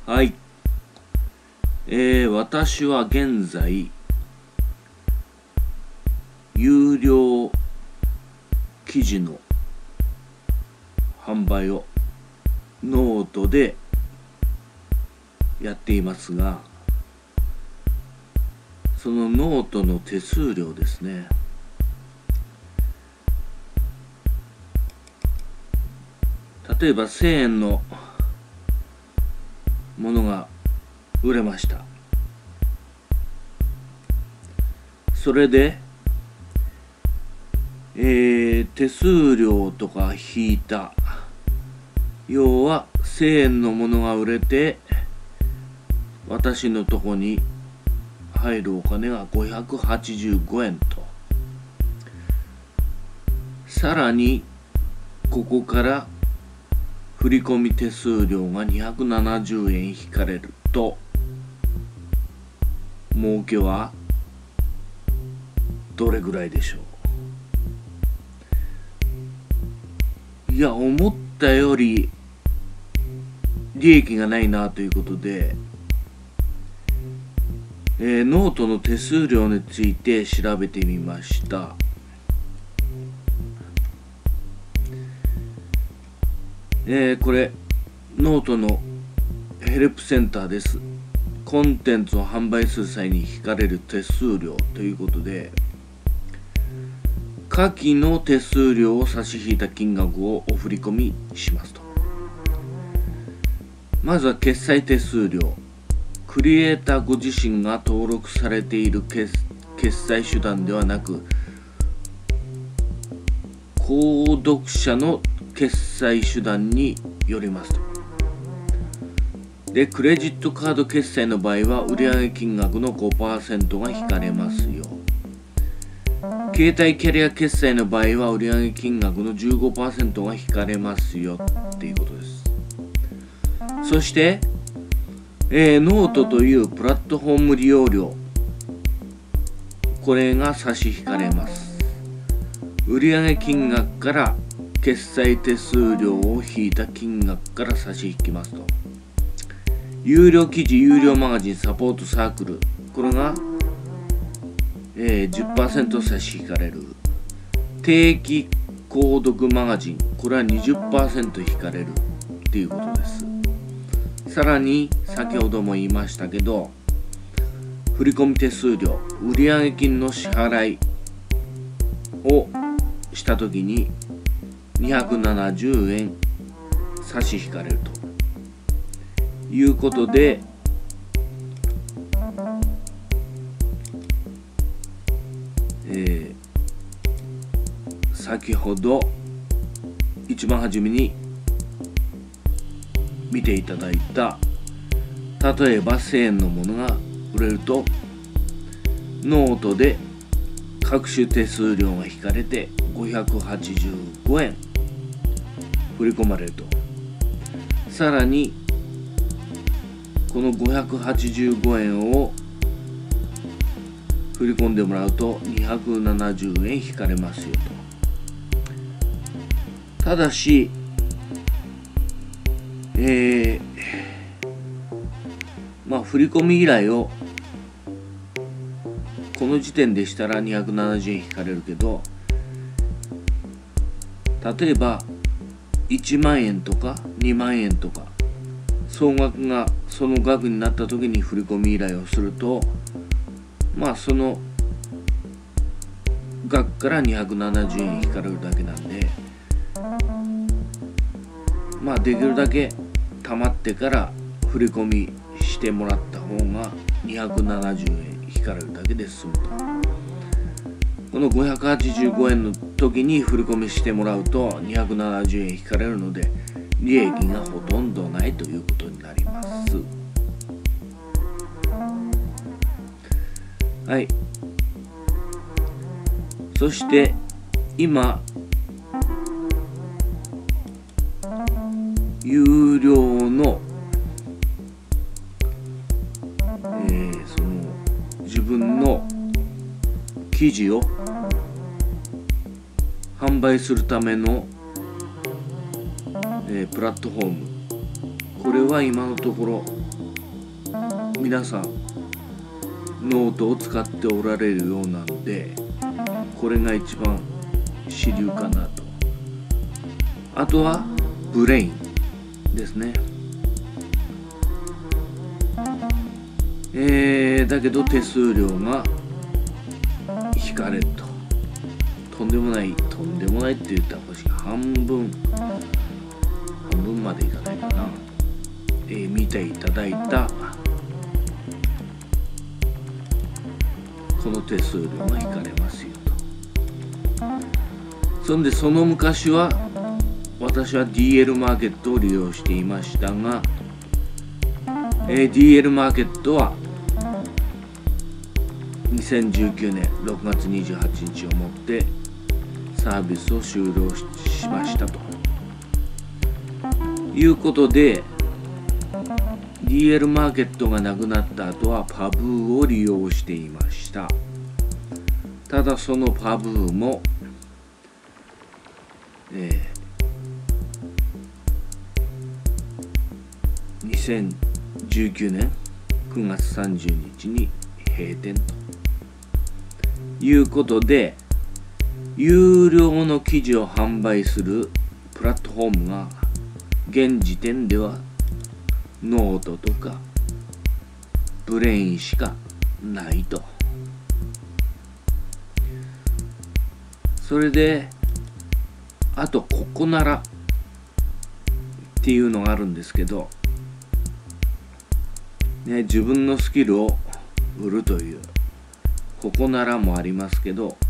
はい。私は現在、有料記事の販売をノートでやっていますが、そのノートの手数料ですね。例えば1000円のものが売れました。それで、手数料とか引いた、要は1000円のものが売れて私のとこに入るお金が585円と、さらにここから振込手数料が270円引かれると、儲けはどれぐらいでしょう。いや、思ったより利益がないなということで、ノートの手数料について調べてみました。これノートのヘルプセンターです。コンテンツを販売する際に引かれる手数料ということで、下記の手数料を差し引いた金額をお振り込みしますと。まずは決済手数料。クリエイターご自身が登録されている決済手段ではなく、購読者の決済手段によりますと。で、クレジットカード決済の場合は売上金額の 5% が引かれますよ。携帯キャリア決済の場合は売上金額の 15% が引かれますよっていうことです。そして、ノートというプラットフォーム利用料、これが差し引かれます。売上金額から決済手数料を引いた金額から差し引きますと。有料記事、有料マガジン、サポートサークル、これが、10% 差し引かれる。定期購読マガジン、これは 20% 引かれるっていうことです。さらに先ほども言いましたけど、振込手数料、売上金の支払いをしたときに270円差し引かれるということで、先ほど一番初めに見ていただいた、例えば1000円のものが売れるとノートで各種手数料が引かれて585円振り込まれると。さらにこの585円を振り込んでもらうと270円引かれますよと。ただし、振り込み依頼をこの時点でしたら270円引かれるけど、例えば1万円とか2万円とか総額がその額になった時に振り込み依頼をすると、その額から270円引かれるだけなんで、できるだけ貯まってから振り込みしてもらった方が270円引かれるだけで済むと。この585円の時に振り込みしてもらうと270円引かれるので、利益がほとんどないということになります。はい。そして今有料の、その自分の記事を販売するための、プラットフォーム、これは今のところ皆さんノートを使っておられるようなんで、これが一番主流かなと。あとはブレインですね。だけど手数料が引かれると。とんでもないって言ったら欲しい。半分までいかないかな。見ていただいたこの手数料が引かれますよと。そんでその昔は私は DL マーケットを利用していましたが、DL マーケットは2019年6月28日をもってサービスを終了しましたということで、 DL マーケットがなくなった後はパブーを利用していました。ただそのパブーも、2019年9月30日に閉店ということで、有料の記事を販売するプラットフォームが現時点ではノートとかブレインしかないと。それであとココナラっていうのがあるんですけど、ね、自分のスキルを売るというココナラもありますけど、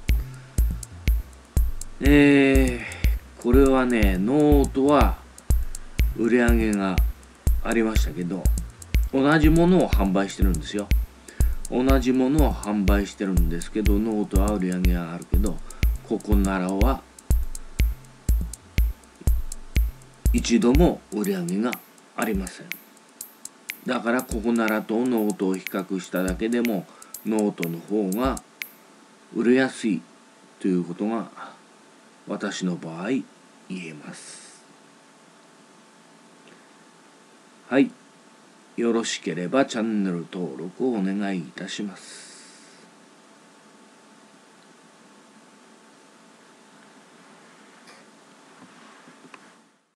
これはね、ノートは売り上げがありましたけど、同じものを販売してるんですよ。同じものを販売してるんですけど、ノートは売り上げがあるけど、ココナラは一度も売り上げがありません。だからココナラとノートを比較しただけでもノートの方が売れやすいということが私の場合言えます。はい、よろしければチャンネル登録をお願いいたします。